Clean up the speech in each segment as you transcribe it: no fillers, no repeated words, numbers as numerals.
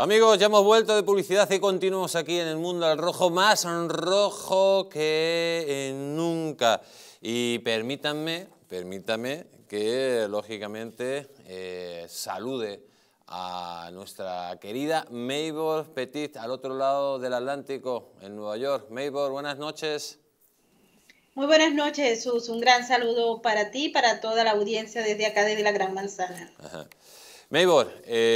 Amigos, ya hemos vuelto de publicidad y continuamos aquí en el mundo al rojo, más rojo que nunca. Y permítanme que, lógicamente, salude a nuestra querida Maybor Petit, al otro lado del Atlántico, en Nueva York. Maybor, buenas noches. Muy buenas noches, Jesús. Un gran saludo para ti y para toda la audiencia desde acá, desde la Gran Manzana. Ajá. Maybor,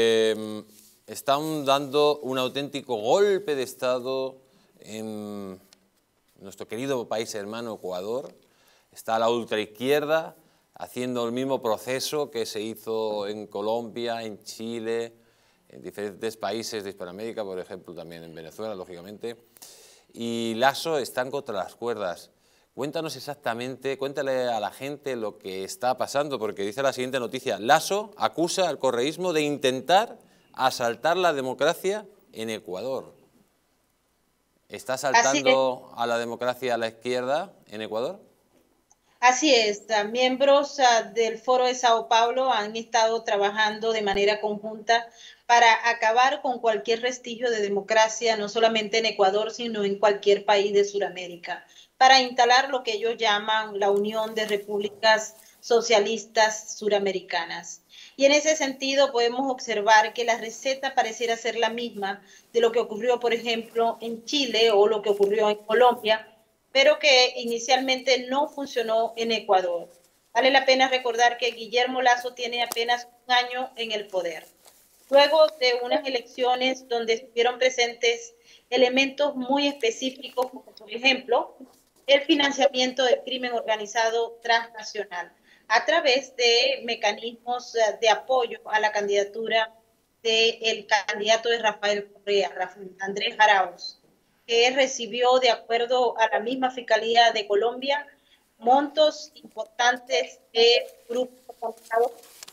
están dando un auténtico golpe de Estado en nuestro querido país hermano Ecuador. Está la ultraizquierda haciendo el mismo proceso que se hizo en Colombia, en Chile, en diferentes países de Hispanoamérica, por ejemplo, también en Venezuela, lógicamente. Y Lasso están contra las cuerdas. Cuéntanos exactamente, cuéntale a la gente lo que está pasando, porque dice la siguiente noticia: Lasso acusa al correísmo de intentar asaltar la democracia en Ecuador. ¿Está asaltando a la democracia a la izquierda en Ecuador? Así es, miembros del Foro de Sao Paulo han estado trabajando de manera conjunta para acabar con cualquier vestigio de democracia, no solamente en Ecuador, sino en cualquier país de Sudamérica, para instalar lo que ellos llaman la Unión de Repúblicas Socialistas Suramericanas. Y en ese sentido podemos observar que la receta pareciera ser la misma de lo que ocurrió, por ejemplo, en Chile o lo que ocurrió en Colombia, pero que inicialmente no funcionó en Ecuador. Vale la pena recordar que Guillermo Lasso tiene apenas un año en el poder. Luego de unas elecciones donde estuvieron presentes elementos muy específicos, como por ejemplo el financiamiento del crimen organizado transnacional a través de mecanismos de apoyo a la candidatura del candidato de Rafael Correa, Andrés Arauz, que recibió, de acuerdo a la misma Fiscalía de Colombia, montos importantes de grupos organizados.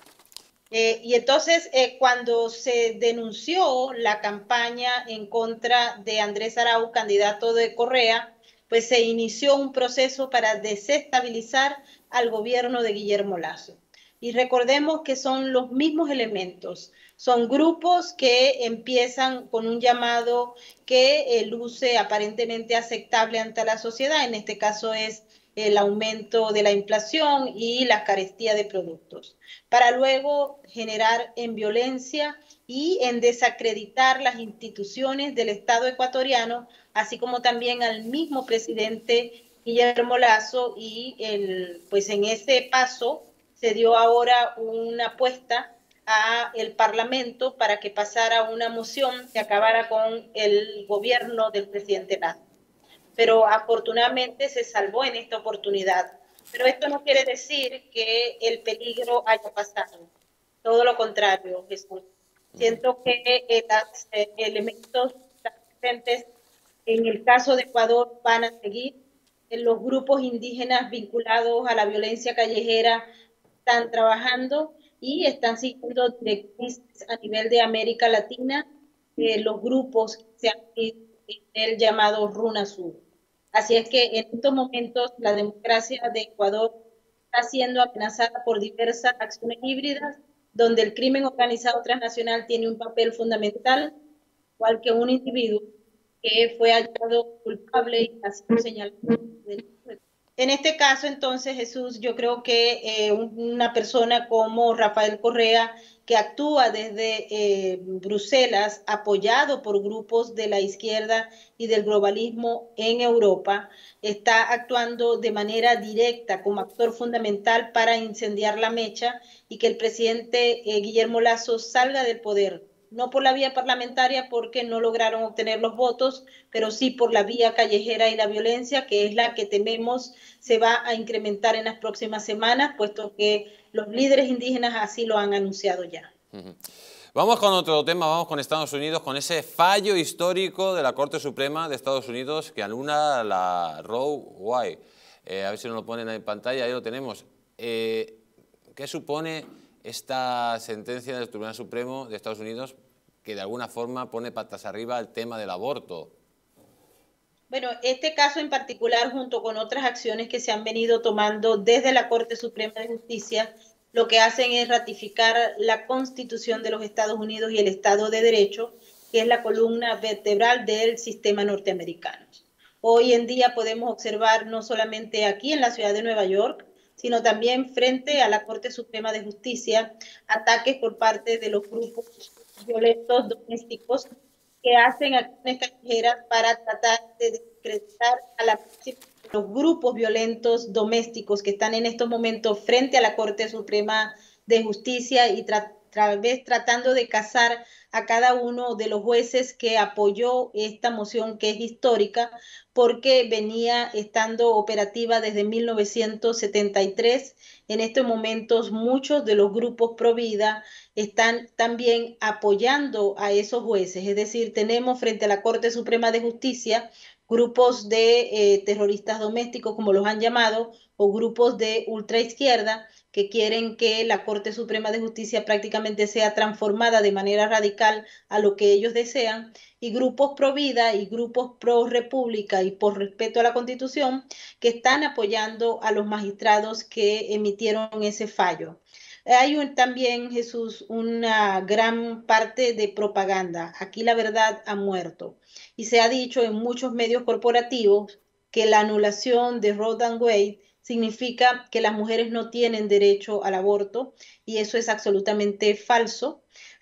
Y entonces, cuando se denunció la campaña en contra de Andrés Arauz, candidato de Correa, pues se inició un proceso para desestabilizar al gobierno de Guillermo Lasso. Y recordemos que son los mismos elementos, son grupos que empiezan con un llamado que luce aparentemente aceptable ante la sociedad, en este caso es el aumento de la inflación y la carestía de productos, para luego generar en violencia y en desacreditar las instituciones del Estado ecuatoriano, así como también al mismo presidente Guillermo Lasso, y pues en ese paso se dio ahora una apuesta a el Parlamento para que pasara una moción que acabara con el gobierno del presidente Lasso. Pero afortunadamente se salvó en esta oportunidad. Pero esto no quiere decir que el peligro haya pasado. Todo lo contrario, Jesús. Siento que los elementos presentes en el caso de Ecuador van a seguir. Los grupos indígenas vinculados a la violencia callejera están trabajando y están siguiendo directrices a nivel de América Latina, los grupos que se han el llamado Runa Sur. Así es que en estos momentos la democracia de Ecuador está siendo amenazada por diversas acciones híbridas, donde el crimen organizado transnacional tiene un papel fundamental, igual que un individuo que fue hallado culpable y ha sido señalado. En este caso, entonces, Jesús, yo creo que una persona como Rafael Correa, que actúa desde Bruselas, apoyado por grupos de la izquierda y del globalismo en Europa, está actuando de manera directa como actor fundamental para incendiar la mecha y que el presidente Guillermo Lasso salga del poder, no por la vía parlamentaria porque no lograron obtener los votos, pero sí por la vía callejera y la violencia, que es la que tememos se va a incrementar en las próximas semanas, puesto que los líderes indígenas así lo han anunciado ya. Vamos con otro tema, vamos con Estados Unidos, con ese fallo histórico de la Corte Suprema de Estados Unidos que anula la Roe Wade. A ver si nos lo ponen en pantalla, ahí lo tenemos. ¿Qué supone esta sentencia del Tribunal Supremo de Estados Unidos que de alguna forma pone patas arriba el tema del aborto? Bueno, este caso en particular, junto con otras acciones que se han venido tomando desde la Corte Suprema de Justicia, lo que hacen es ratificar la Constitución de los Estados Unidos y el Estado de Derecho, que es la columna vertebral del sistema norteamericano. Hoy en día podemos observar no solamente aquí en la ciudad de Nueva York, sino también frente a la Corte Suprema de Justicia, ataques por parte de los grupos violentos domésticos que hacen acciones callejeras para tratar de desacreditar a los grupos violentos domésticos que están en estos momentos frente a la Corte Suprema de Justicia y tratando de cazar a cada uno de los jueces que apoyó esta moción que es histórica porque venía estando operativa desde 1973. En estos momentos muchos de los grupos pro vida están también apoyando a esos jueces, es decir, tenemos frente a la Corte Suprema de Justicia grupos de terroristas domésticos, como los han llamado, o grupos de ultraizquierda que quieren que la Corte Suprema de Justicia prácticamente sea transformada de manera radical a lo que ellos desean, y grupos pro vida y grupos pro república y por respeto a la Constitución que están apoyando a los magistrados que emitieron ese fallo. Hay también, Jesús, una gran parte de propaganda. Aquí la verdad ha muerto. Y se ha dicho en muchos medios corporativos que la anulación de Roe and Wade significa que las mujeres no tienen derecho al aborto y eso es absolutamente falso.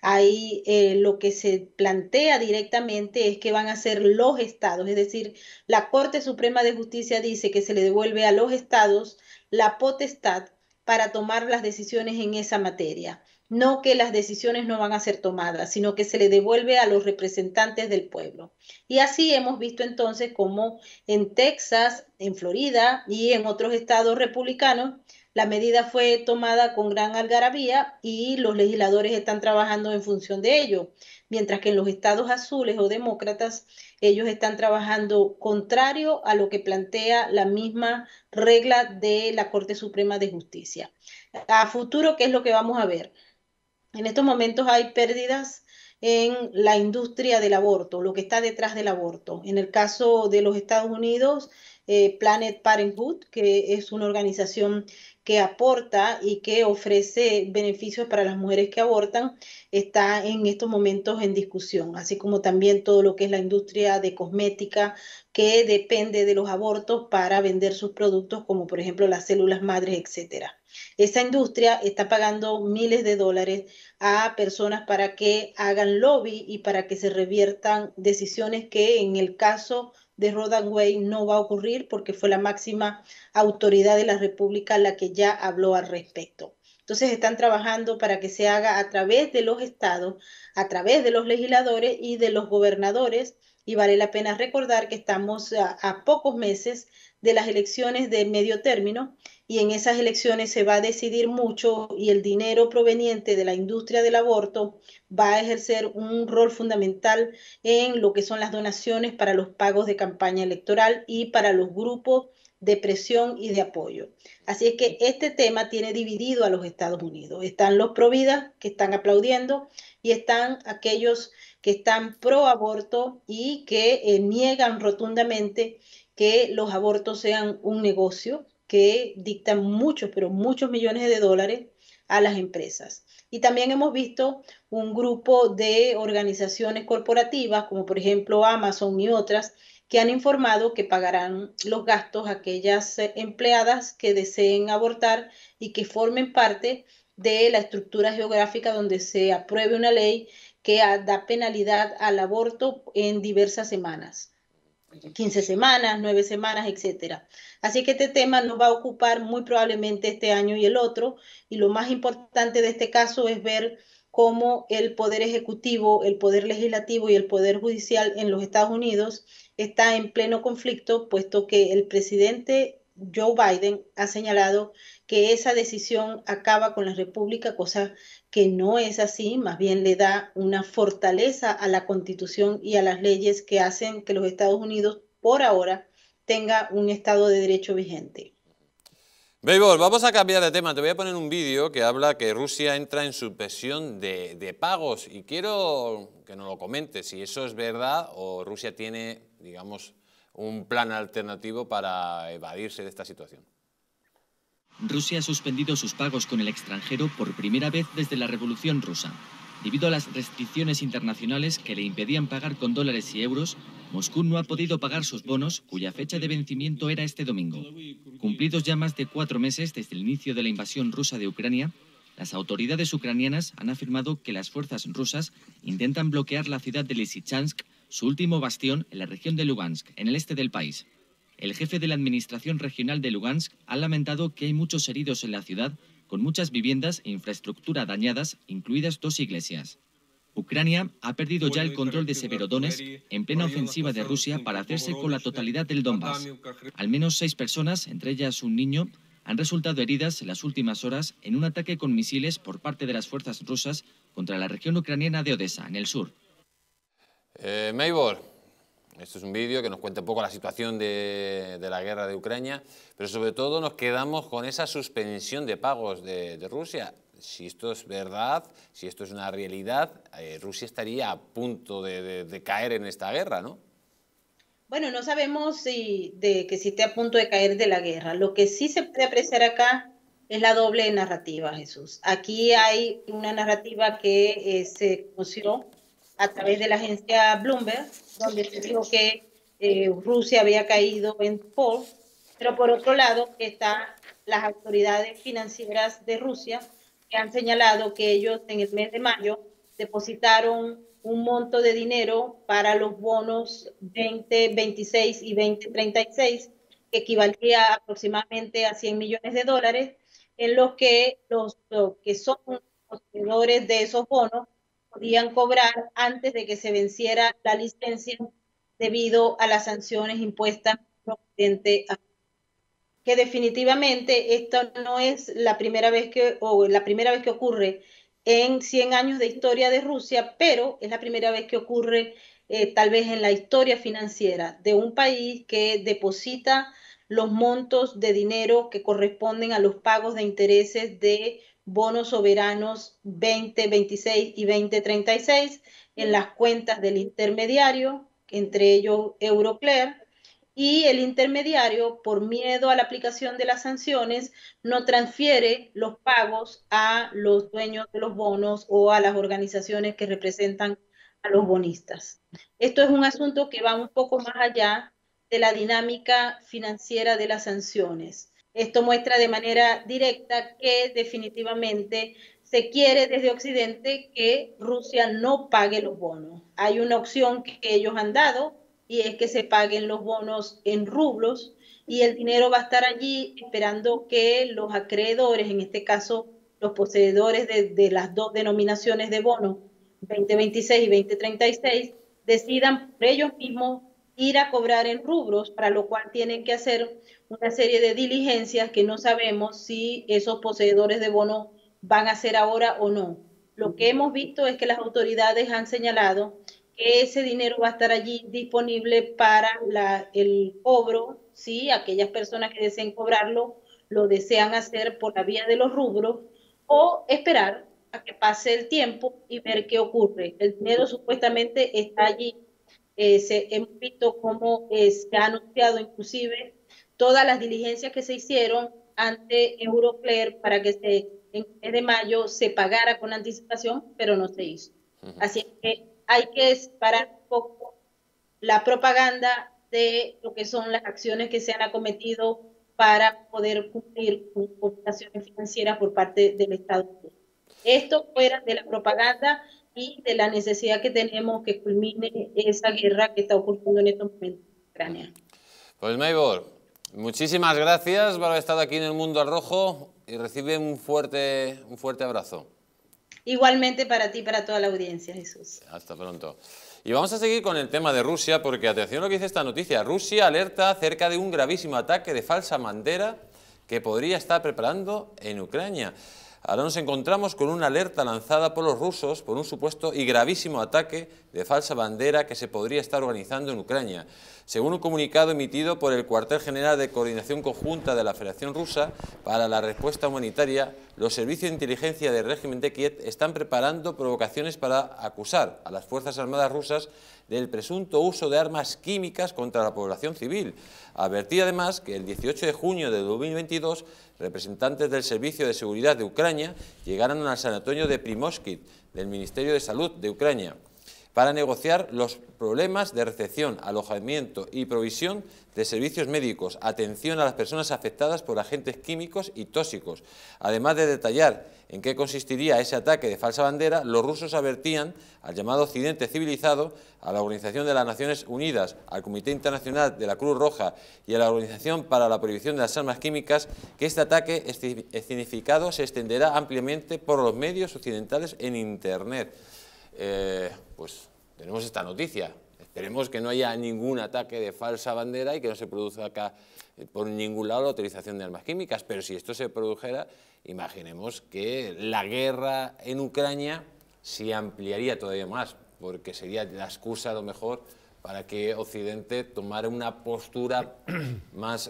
Ahí lo que se plantea directamente es que van a ser los estados, es decir, la Corte Suprema de Justicia dice que se le devuelve a los estados la potestad para tomar las decisiones en esa materia. No que las decisiones no van a ser tomadas, sino que se le devuelve a los representantes del pueblo. Y así hemos visto entonces cómo en Texas, en Florida y en otros estados republicanos, la medida fue tomada con gran algarabía y los legisladores están trabajando en función de ello, mientras que en los estados azules o demócratas, ellos están trabajando contrario a lo que plantea la misma regla de la Corte Suprema de Justicia. A futuro, ¿qué es lo que vamos a ver? En estos momentos hay pérdidas en la industria del aborto, lo que está detrás del aborto. En el caso de los Estados Unidos, Planned Parenthood, que es una organización que aporta y que ofrece beneficios para las mujeres que abortan, está en estos momentos en discusión, así como también todo lo que es la industria de cosmética, que depende de los abortos para vender sus productos, como por ejemplo las células madres, etcétera. Esa industria está pagando miles de dólares a personas para que hagan lobby y para que se reviertan decisiones que en el caso de Roe and Wade no va a ocurrir porque fue la máxima autoridad de la República la que ya habló al respecto. Entonces están trabajando para que se haga a través de los estados, a través de los legisladores y de los gobernadores, y vale la pena recordar que estamos a pocos meses de las elecciones de medio término y en esas elecciones se va a decidir mucho y el dinero proveniente de la industria del aborto va a ejercer un rol fundamental en lo que son las donaciones para los pagos de campaña electoral y para los grupos de presión y de apoyo. Así es que este tema tiene dividido a los Estados Unidos. Están los pro vida que están aplaudiendo y están aquellos que están pro aborto y que niegan rotundamente que los abortos sean un negocio que dictan muchos, pero muchos millones de dólares a las empresas. Y también hemos visto un grupo de organizaciones corporativas, como por ejemplo Amazon y otras, que han informado que pagarán los gastos a aquellas empleadas que deseen abortar y que formen parte de la estructura geográfica donde se apruebe una ley que da penalidad al aborto en diversas semanas. 15 semanas, 9 semanas, etcétera. Así que este tema nos va a ocupar muy probablemente este año y el otro, y lo más importante de este caso es ver cómo el poder ejecutivo, el poder legislativo y el poder judicial en los Estados Unidos está en pleno conflicto, puesto que el presidente Joe Biden ha señalado que esa decisión acaba con la República, cosa que no es así, más bien le da una fortaleza a la Constitución y a las leyes que hacen que los Estados Unidos, por ahora, tenga un Estado de Derecho vigente. Béisbol, vamos a cambiar de tema. Te voy a poner un vídeo que habla que Rusia entra en suspensión de pagos y quiero que nos lo comentes si eso es verdad o Rusia tiene, digamos, un plan alternativo para evadirse de esta situación. Rusia ha suspendido sus pagos con el extranjero por primera vez desde la Revolución Rusa. Debido a las restricciones internacionales que le impedían pagar con dólares y euros, Moscú no ha podido pagar sus bonos, cuya fecha de vencimiento era este domingo. Cumplidos ya más de 4 meses desde el inicio de la invasión rusa de Ucrania, las autoridades ucranianas han afirmado que las fuerzas rusas intentan bloquear la ciudad de Lysychansk, su último bastión en la región de Lugansk, en el este del país. El jefe de la administración regional de Lugansk ha lamentado que hay muchos heridos en la ciudad, con muchas viviendas e infraestructura dañadas, incluidas 2 iglesias. Ucrania ha perdido ya el control de Severodonetsk en plena ofensiva de Rusia para hacerse con la totalidad del Donbass. Al menos 6 personas, entre ellas un niño, han resultado heridas en las últimas horas en un ataque con misiles por parte de las fuerzas rusas contra la región ucraniana de Odessa, en el sur. Maybor, esto es un vídeo que nos cuenta un poco la situación de la guerra de Ucrania, pero sobre todo nos quedamos con esa suspensión de pagos de Rusia. Si esto es verdad, si esto es una realidad, Rusia estaría a punto de caer en esta guerra, ¿no? Bueno, no sabemos si esté a punto de caer de la guerra. Lo que sí se puede apreciar acá es la doble narrativa, Jesús. Aquí hay una narrativa que se conoció a través de la agencia Bloomberg, donde se dijo que Rusia había caído en default, pero por otro lado están las autoridades financieras de Rusia que han señalado que ellos en el mes de mayo depositaron un monto de dinero para los bonos 2026 y 2036, que equivalía aproximadamente a 100 millones de dólares, en los que los que son poseedores de esos bonos podían cobrar antes de que se venciera la licencia debido a las sanciones impuestas por Occidente. Que definitivamente esto no es la primera vez que ocurre en 100 años de historia de Rusia, pero es la primera vez que ocurre tal vez en la historia financiera de un país que deposita los montos de dinero que corresponden a los pagos de intereses de bonos soberanos 2026 y 2036 en las cuentas del intermediario, entre ellos Euroclear, y el intermediario, por miedo a la aplicación de las sanciones, no transfiere los pagos a los dueños de los bonos o a las organizaciones que representan a los bonistas. Esto es un asunto que va un poco más allá de la dinámica financiera de las sanciones. Esto muestra de manera directa que definitivamente se quiere desde Occidente que Rusia no pague los bonos. Hay una opción que ellos han dado, y es que se paguen los bonos en rublos, y el dinero va a estar allí esperando que los acreedores, en este caso los poseedores de las 2 denominaciones de bonos, 2026 y 2036, decidan por ellos mismos ir a cobrar en rubros, para lo cual tienen que hacer una serie de diligencias que no sabemos si esos poseedores de bonos van a hacer ahora o no. Lo que hemos visto es que las autoridades han señalado que ese dinero va a estar allí disponible para el cobro, si aquellas personas que deseen cobrarlo lo desean hacer por la vía de los rubros, o esperar a que pase el tiempo y ver qué ocurre. El dinero supuestamente está allí. Hemos visto cómo se ha anunciado inclusive todas las diligencias que se hicieron ante Euroclear para que en el mes de mayo se pagara con anticipación, pero no se hizo. Así que hay que separar un poco la propaganda de lo que son las acciones que se han acometido para poder cumplir con obligaciones financieras por parte del Estado. Esto fuera de la propaganda y de la necesidad que tenemos que culmine esa guerra que está ocurriendo en estos momentos en Ucrania. Pues Maybor, muchísimas gracias por haber estado aquí en El Mundo al Rojo y recibe un fuerte abrazo. Igualmente para ti y para toda la audiencia, Jesús. Hasta pronto. Y vamos a seguir con el tema de Rusia, porque atención a lo que dice esta noticia. Rusia alerta acerca de un gravísimo ataque de falsa bandera que podría estar preparando en Ucrania. Ahora nos encontramos con una alerta lanzada por los rusos por un supuesto y gravísimo ataque de falsa bandera que se podría estar organizando en Ucrania. Según un comunicado emitido por el Cuartel General de Coordinación Conjunta de la Federación Rusa para la Respuesta Humanitaria, los servicios de inteligencia del régimen de Kiev están preparando provocaciones para acusar a las Fuerzas Armadas rusas del presunto uso de armas químicas contra la población civil. Advertí además que el 18 de junio de 2022, representantes del Servicio de Seguridad de Ucrania llegaron al sanatorio de Primoshky del Ministerio de Salud de Ucrania para negociar los problemas de recepción, alojamiento y provisión de servicios médicos, atención a las personas afectadas por agentes químicos y tóxicos. Además de detallar en qué consistiría ese ataque de falsa bandera, los rusos advertían al llamado Occidente civilizado, a la Organización de las Naciones Unidas, al Comité Internacional de la Cruz Roja y a la Organización para la Prohibición de las Armas Químicas, que este ataque escenificado se extenderá ampliamente por los medios occidentales en Internet. Pues tenemos esta noticia. Esperemos que no haya ningún ataque de falsa bandera y que no se produzca acá por ningún lado la utilización de armas químicas, pero si esto se produjera, imaginemos que la guerra en Ucrania se ampliaría todavía más, porque sería la excusa a lo mejor para que Occidente tomara una postura más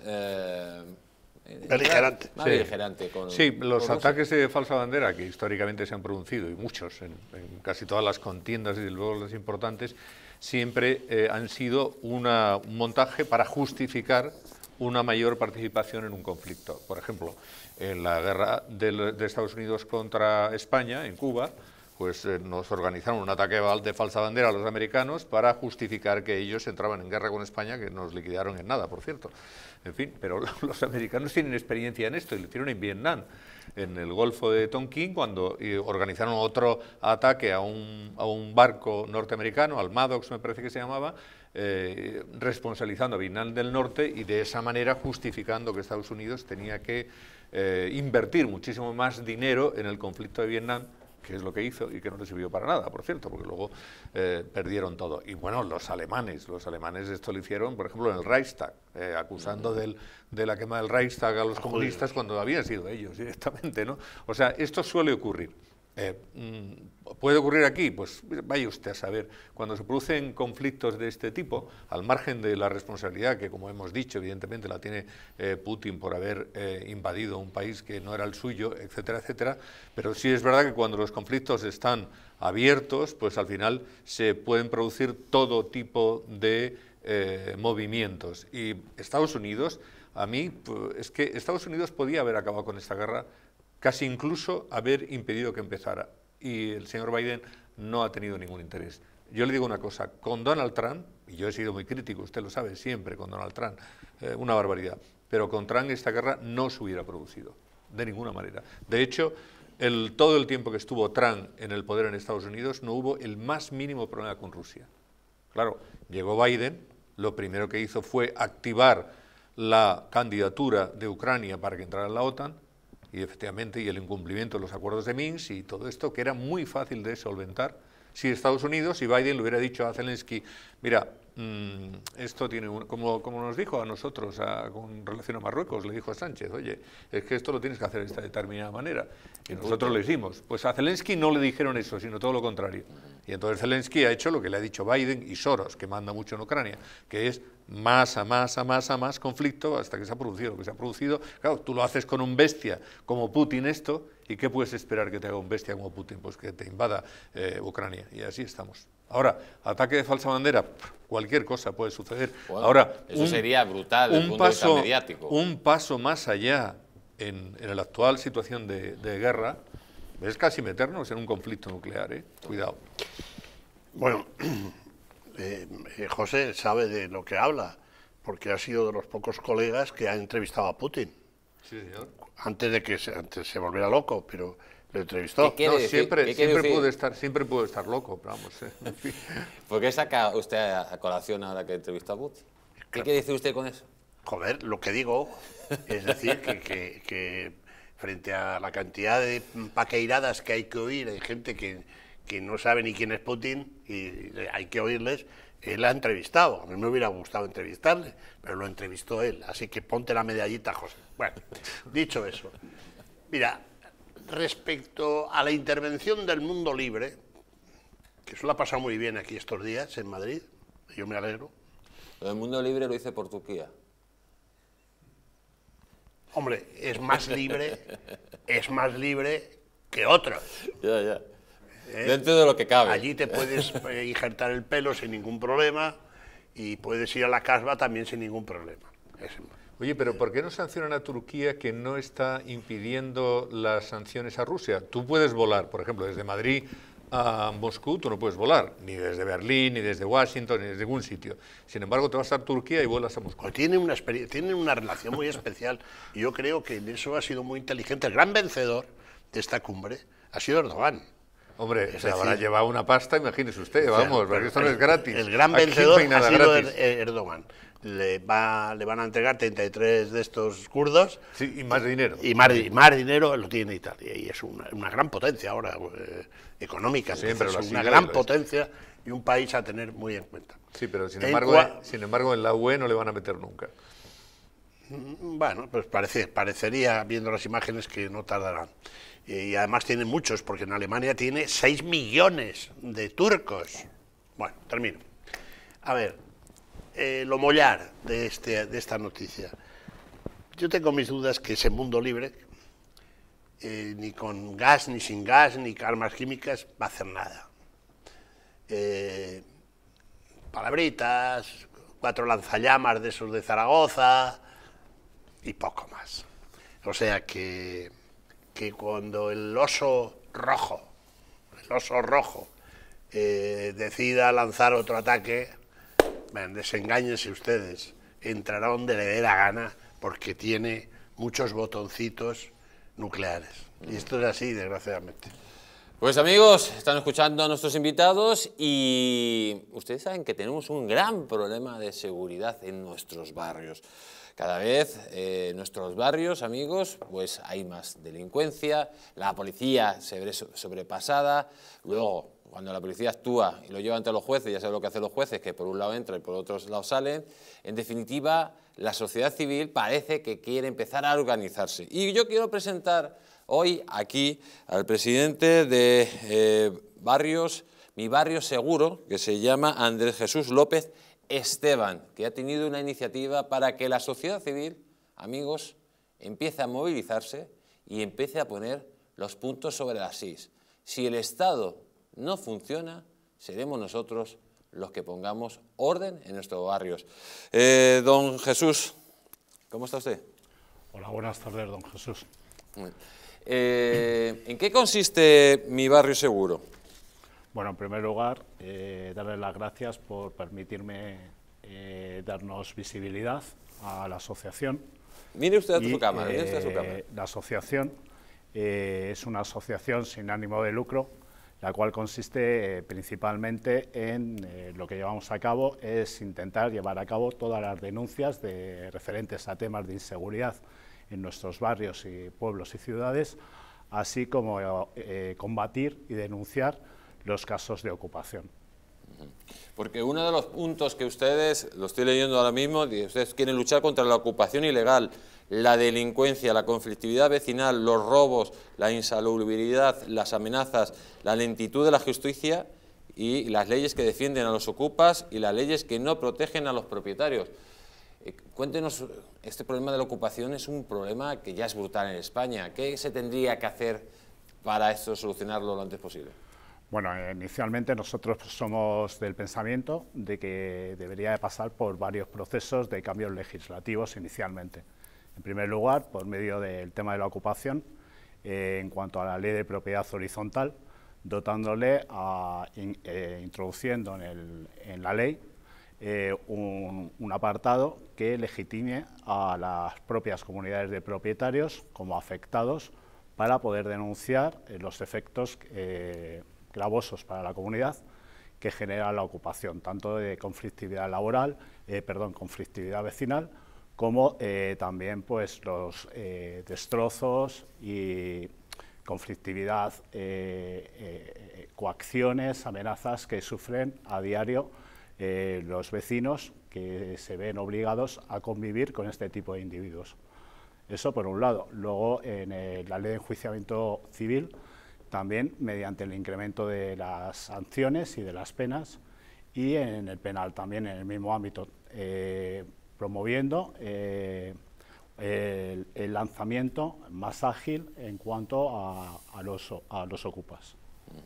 beligerante. Más beligerante sí, los ataques de falsa bandera que históricamente se han producido, y muchos, en casi todas las contiendas y luego las importantes, siempre han sido un montaje para justificar una mayor participación en un conflicto. Por ejemplo, en la guerra de Estados Unidos contra España, en Cuba, pues nos organizaron un ataque de falsa bandera a los americanos para justificar que ellos entraban en guerra con España, que nos liquidaron en nada, por cierto. En fin, pero los americanos tienen experiencia en esto, y lo hicieron en Vietnam, en el Golfo de Tonkin, cuando organizaron otro ataque a un barco norteamericano, al Maddox me parece que se llamaba, responsabilizando a Vietnam del Norte y de esa manera justificando que Estados Unidos tenía que invertir muchísimo más dinero en el conflicto de Vietnam, que es lo que hizo y que no le sirvió para nada, por cierto, porque luego perdieron todo. Y bueno, los alemanes esto lo hicieron, por ejemplo, en el Reichstag, acusando de la quema del Reichstag a los comunistas cuando habían sido ellos directamente, ¿no? O sea, esto suele ocurrir. ¿Puede ocurrir aquí? Pues vaya usted a saber. Cuando se producen conflictos de este tipo, al margen de la responsabilidad que, como hemos dicho, evidentemente la tiene Putin por haber invadido un país que no era el suyo, etcétera, etcétera, pero sí es verdad que cuando los conflictos están abiertos, pues al final se pueden producir todo tipo de movimientos. Y Estados Unidos, a mí, pues, es que Estados Unidos podía haber acabado con esta guerra, casi incluso haber impedido que empezara. Y el señor Biden no ha tenido ningún interés. Yo le digo una cosa, con Donald Trump, y yo he sido muy crítico, usted lo sabe, siempre con Donald Trump, una barbaridad, pero con Trump esta guerra no se hubiera producido, de ninguna manera. De hecho, todo el tiempo que estuvo Trump en el poder en Estados Unidos, no hubo el más mínimo problema con Rusia. Claro, llegó Biden, lo primero que hizo fue activar la candidatura de Ucrania para que entrara en la OTAN, y efectivamente, y el incumplimiento de los acuerdos de Minsk y todo esto, que era muy fácil de solventar, si Estados Unidos, si Biden le hubiera dicho a Zelensky, mira, esto tiene, como nos dijo a nosotros con relación a Marruecos, le dijo a Sánchez, oye, es que esto lo tienes que hacer de esta determinada manera, y nosotros lo hicimos. Pues a Zelensky no le dijeron eso, sino todo lo contrario. Y entonces Zelensky ha hecho lo que le ha dicho Biden y Soros, que manda mucho en Ucrania, que es más conflicto hasta que se ha producido lo que se ha producido. Claro, tú lo haces con un bestia como Putin esto, ¿y qué puedes esperar que te haga un bestia como Putin? Pues que te invada Ucrania, y así estamos. Ahora, ataque de falsa bandera, cualquier cosa puede suceder. Bueno, ahora, eso sería brutal desde el punto de vista mediático. Un paso más allá en la actual situación de guerra es casi meternos en un conflicto nuclear, cuidado. Bueno, José sabe de lo que habla, porque ha sido de los pocos colegas que ha entrevistado a Putin. Sí, señor. Antes de que se volviera loco, pero lo entrevistó. No, siempre puedo estar loco, pero vamos. En fin. ¿Por qué saca usted a colación ahora que entrevistó a Putin? ¿Qué quiere decir usted con eso? Joder, lo que digo es decir que frente a la cantidad de paqueiradas que hay que oír, hay gente que no sabe ni quién es Putin y hay que oírles. Él ha entrevistado, a mí me hubiera gustado entrevistarle, pero lo entrevistó él, así que ponte la medallita, José. Bueno, dicho eso, mira, respecto a la intervención del mundo libre, que eso lo ha pasado muy bien aquí estos días en Madrid, yo me alegro, Todo el mundo libre lo dice por Turquía. Hombre, es más libre que otros. Ya. Dentro de lo que cabe. Allí te puedes injertar el pelo sin ningún problema y puedes ir a la casba también sin ningún problema. Oye, pero ¿por qué no sancionan a Turquía que no está impidiendo las sanciones a Rusia? Tú puedes volar, por ejemplo, desde Madrid a Moscú, tú no puedes volar, ni desde Berlín, ni desde Washington, ni desde ningún sitio. Sin embargo, te vas a Turquía y vuelas a Moscú. Tienen una relación muy especial y yo creo que en eso ha sido muy inteligente. El gran vencedor de esta cumbre ha sido Erdogan. Hombre, se habrá llevado una pasta, imagínese usted, vamos, porque esto no es gratis. El gran Aquí vencedor no hay nada ha sido gratis. Erdogan. Le van a entregar 33 de estos kurdos. Sí, y más dinero. Y más dinero lo tiene Italia. Y es una gran potencia ahora, económica. Sí, pero es una gran potencia y un país a tener muy en cuenta. Sí, pero sin embargo en la UE no le van a meter nunca. Bueno, pues parecería, viendo las imágenes, que no tardarán. Y además tienen muchos, porque en Alemania tiene 6 millones de turcos. Bueno, termino. A ver, lo mollar de esta noticia. Yo tengo mis dudas que ese mundo libre, ni con gas, ni sin gas, ni armas químicas, va a hacer nada. Palabritas, 4 lanzallamas de esos de Zaragoza y poco más. O sea que cuando el oso rojo decida lanzar otro ataque, desengáñense ustedes, entrará donde le dé la gana porque tiene muchos botoncitos nucleares. Y esto es así, desgraciadamente. Pues amigos, están escuchando a nuestros invitados y ustedes saben que tenemos un gran problema de seguridad en nuestros barrios. Cada vez en nuestros barrios, amigos, pues hay más delincuencia, la policía se ve sobrepasada, luego cuando la policía actúa y lo lleva ante los jueces, ya saben lo que hacen los jueces, que por un lado entran y por otro lado salen. En definitiva, la sociedad civil parece que quiere empezar a organizarse. Y yo quiero presentar hoy aquí al presidente de Barrios, Mi Barrio Seguro, que se llama Andrés Jesús López Esteban, que ha tenido una iniciativa para que la sociedad civil, amigos, empiece a movilizarse y empiece a poner los puntos sobre las is. Si el Estado no funciona, seremos nosotros los que pongamos orden en nuestros barrios. Don Jesús, ¿cómo está usted? Hola, buenas tardes, don Jesús. ¿En qué consiste Mi Barrio Seguro? Bueno, en primer lugar, darles las gracias por permitirme darnos visibilidad a la asociación. Mire usted a su cámara, mire usted a su cámara. La asociación es una asociación sin ánimo de lucro, la cual consiste principalmente en lo que llevamos a cabo es intentar llevar a cabo todas las denuncias referentes a temas de inseguridad en nuestros barrios y pueblos y ciudades, así como combatir y denunciar los casos de ocupación. Porque uno de los puntos que ustedes, lo estoy leyendo ahora mismo, ustedes quieren luchar contra la ocupación ilegal, la delincuencia, la conflictividad vecinal, los robos, la insalubridad, las amenazas, la lentitud de la justicia y las leyes que defienden a los ocupas y las leyes que no protegen a los propietarios. Cuéntenos, este problema de la ocupación es un problema que ya es brutal en España. ¿Qué se tendría que hacer para esto solucionarlo lo antes posible? Bueno, inicialmente nosotros somos del pensamiento de que debería de pasar por varios procesos de cambios legislativos inicialmente. En primer lugar, por medio del tema de la ocupación, en cuanto a la ley de propiedad horizontal, dotándole, introduciendo en la ley un apartado que legitime a las propias comunidades de propietarios como afectados para poder denunciar los efectos gravosos para la comunidad que genera la ocupación, tanto de conflictividad laboral, conflictividad vecinal, como también pues los destrozos y conflictividad, coacciones, amenazas que sufren a diario los vecinos que se ven obligados a convivir con este tipo de individuos. Eso por un lado. Luego, en la ley de enjuiciamiento civil, también mediante el incremento de las sanciones y de las penas, y en el penal también, en el mismo ámbito, promoviendo el lanzamiento más ágil en cuanto a los ocupas.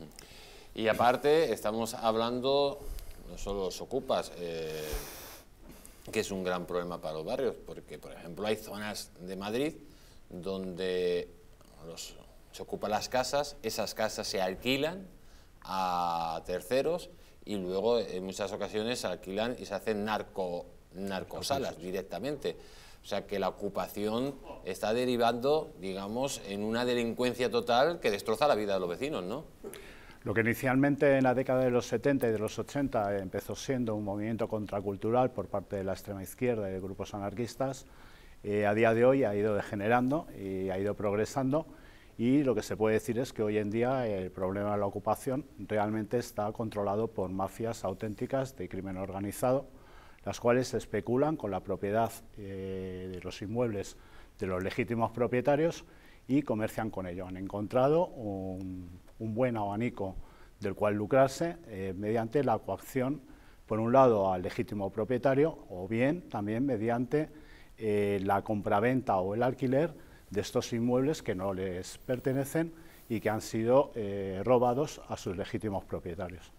Y aparte estamos hablando no solo de los ocupas, que es un gran problema para los barrios, porque por ejemplo hay zonas de Madrid donde se ocupan las casas, esas casas se alquilan a terceros y luego en muchas ocasiones se alquilan y se hacen narcosalas directamente. O sea que la ocupación está derivando, digamos, en una delincuencia total que destroza la vida de los vecinos, ¿no? Lo que inicialmente en la década de los 70 y de los 80 empezó siendo un movimiento contracultural por parte de la extrema izquierda y de grupos anarquistas, a día de hoy ha ido degenerando y ha ido progresando, y lo que se puede decir es que hoy en día el problema de la ocupación realmente está controlado por mafias auténticas de crimen organizado, las cuales especulan con la propiedad de los inmuebles de los legítimos propietarios y comercian con ello. Han encontrado un buen abanico del cual lucrarse mediante la coacción, por un lado, al legítimo propietario, o bien también mediante la compraventa o el alquiler de estos inmuebles que no les pertenecen y que han sido robados a sus legítimos propietarios.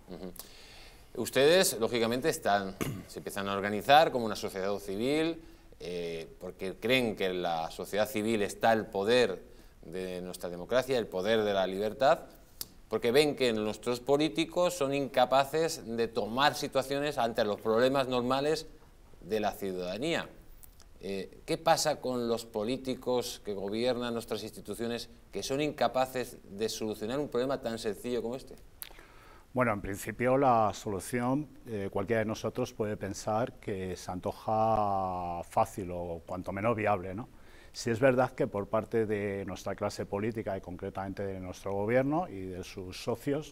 Ustedes, lógicamente, se empiezan a organizar como una sociedad civil, porque creen que en la sociedad civil está el poder de nuestra democracia, el poder de la libertad, porque ven que nuestros políticos son incapaces de tomar situaciones ante los problemas normales de la ciudadanía. ¿Qué pasa con los políticos que gobiernan nuestras instituciones que son incapaces de solucionar un problema tan sencillo como este? Bueno, en principio la solución, cualquiera de nosotros puede pensar que se antoja fácil o cuanto menos viable, ¿no? Sí es verdad que por parte de nuestra clase política y concretamente de nuestro gobierno y de sus socios,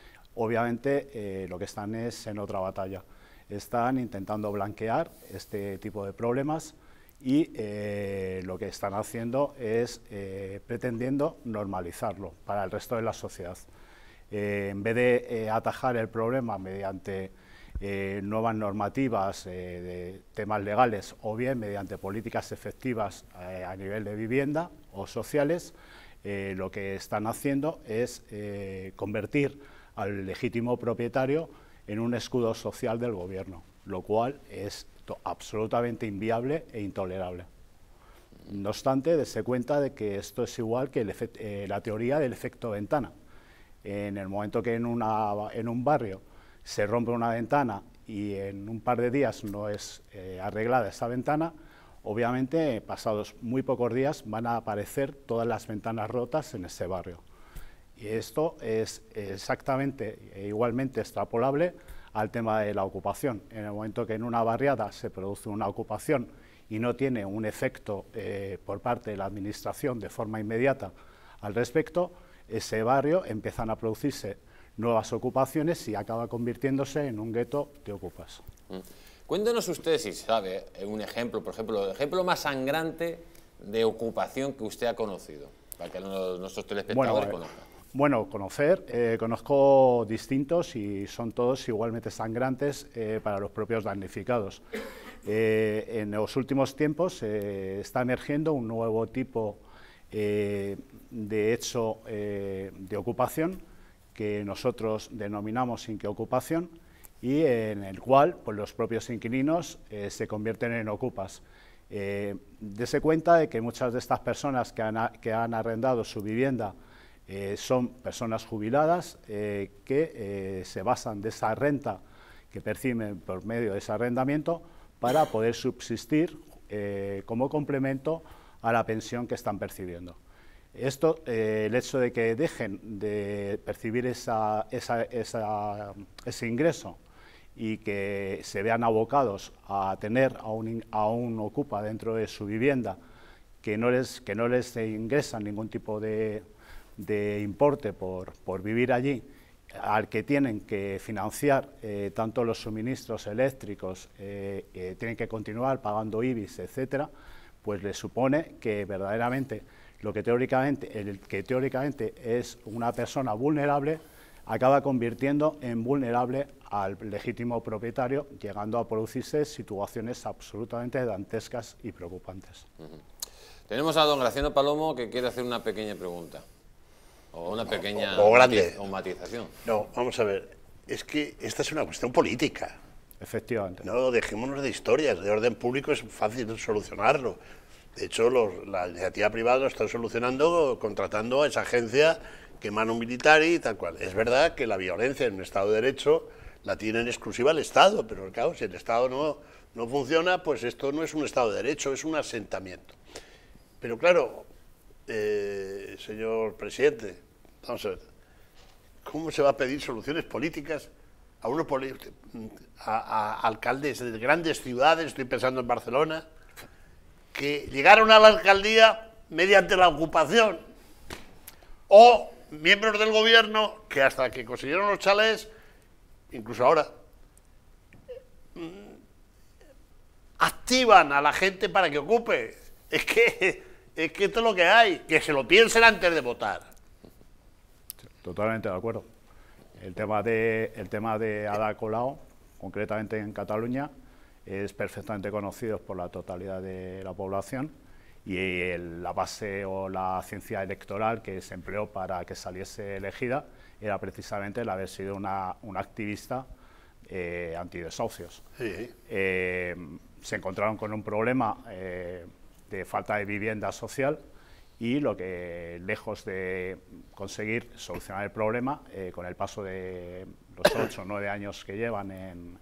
obviamente lo que están es en otra batalla. Están intentando blanquear este tipo de problemas y lo que están haciendo es pretendiendo normalizarlo para el resto de la sociedad. En vez de atajar el problema mediante nuevas normativas de temas legales o bien mediante políticas efectivas a nivel de vivienda o sociales, lo que están haciendo es convertir al legítimo propietario en un escudo social del gobierno, lo cual es absolutamente inviable e intolerable. No obstante, dése cuenta de que esto es igual que la teoría del efecto ventana. En el momento que en un barrio se rompe una ventana y en un par de días no es arreglada esa ventana, obviamente pasados muy pocos días van a aparecer todas las ventanas rotas en ese barrio. Y esto es exactamente e igualmente extrapolable al tema de la ocupación. En el momento que en una barriada se produce una ocupación y no tiene un efecto por parte de la administración de forma inmediata al respecto, ese barrio empiezan a producirse nuevas ocupaciones y acaba convirtiéndose en un gueto de ocupas. Cuéntenos usted, si sabe, un ejemplo, por ejemplo, el ejemplo más sangrante de ocupación que usted ha conocido, para que nuestros telespectadores conozcan. Bueno, conozco distintos y son todos igualmente sangrantes para los propios damnificados. En los últimos tiempos está emergiendo un nuevo tipo de hecho de ocupación que nosotros denominamos inquiocupación y en el cual pues, los propios inquilinos se convierten en ocupas. Dese cuenta de que muchas de estas personas que han arrendado su vivienda son personas jubiladas que se basan de esa renta que perciben por medio de ese arrendamiento para poder subsistir como complemento a la pensión que están percibiendo. Esto, el hecho de que dejen de percibir ese ingreso y que se vean abocados a tener a un ocupa dentro de su vivienda que no les ingresan ningún tipo de importe por vivir allí, al que tienen que financiar tanto los suministros eléctricos, tienen que continuar pagando IBIs, etcétera, pues les supone que verdaderamente el que teóricamente es una persona vulnerable acaba convirtiendo en vulnerable al legítimo propietario, llegando a producirse situaciones absolutamente dantescas y preocupantes. Tenemos a don Graciano Palomo que quiere hacer una pequeña pregunta, o una pequeña o grande. matización. No, vamos a ver, es que esta es una cuestión política. Efectivamente. No, dejémonos de historias, de orden público es fácil solucionarlo. De hecho, la iniciativa privada lo están solucionando contratando a esa agencia que Manu Militari y tal cual. Es verdad que la violencia en un Estado de Derecho la tiene en exclusiva el Estado, pero claro, si el Estado no funciona, pues esto no es un Estado de Derecho, es un asentamiento. Pero claro, señor presidente, vamos a ver, ¿cómo se va a pedir soluciones políticas a alcaldes de grandes ciudades, estoy pensando en Barcelona, que llegaron a la alcaldía mediante la ocupación, o miembros del gobierno que hasta que consiguieron los chalés, incluso ahora, activan a la gente para que ocupe? Es que esto es lo que hay, que se lo piensen antes de votar. Totalmente de acuerdo. El tema de Ada Colau, concretamente en Cataluña, es perfectamente conocido por la totalidad de la población, y la base o la ciencia electoral que se empleó para que saliese elegida era precisamente el haber sido una activista antidesahucios. Sí. Se encontraron con un problema de falta de vivienda social, y lo que, lejos de conseguir solucionar el problema, con el paso de los 8 o 9 años que llevan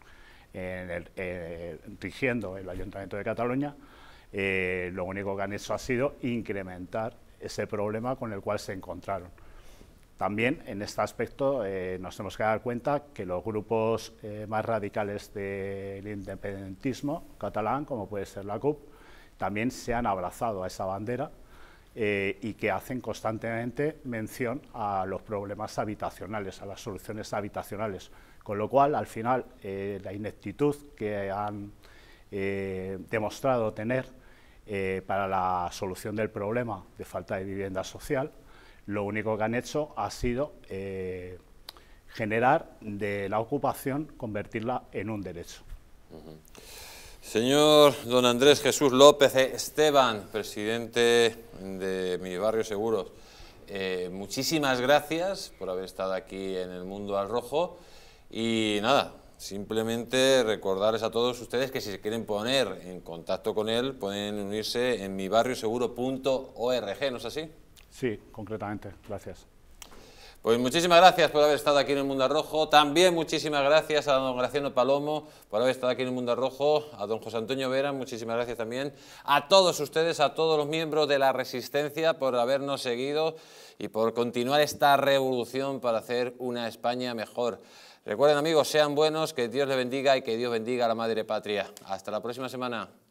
rigiendo el Ayuntamiento de Cataluña, lo único que han hecho ha sido incrementar ese problema con el cual se encontraron. También, en este aspecto, nos tenemos que dar cuenta que los grupos más radicales del independentismo catalán, como puede ser la CUP, también se han abrazado a esa bandera, y que hacen constantemente mención a los problemas habitacionales, a las soluciones habitacionales, con lo cual, al final, la ineptitud que han demostrado tener para la solución del problema de falta de vivienda social, lo único que han hecho ha sido generar de la ocupación, convertirla en un derecho. Señor don Andrés Jesús López Esteban, presidente de Mi Barrio Seguros, muchísimas gracias por haber estado aquí en El Mundo al Rojo, y nada, simplemente recordarles a todos ustedes que si se quieren poner en contacto con él, pueden unirse en mibarrioseguro.org, ¿no es así? Sí, concretamente, gracias. Pues muchísimas gracias por haber estado aquí en El Mundo al Rojo. También muchísimas gracias a don Graciano Palomo por haber estado aquí en El Mundo al Rojo. A don José Antonio Vera, muchísimas gracias también. A todos ustedes, a todos los miembros de la Resistencia, por habernos seguido y por continuar esta revolución para hacer una España mejor. Recuerden, amigos, sean buenos, que Dios les bendiga y que Dios bendiga a la Madre Patria. Hasta la próxima semana.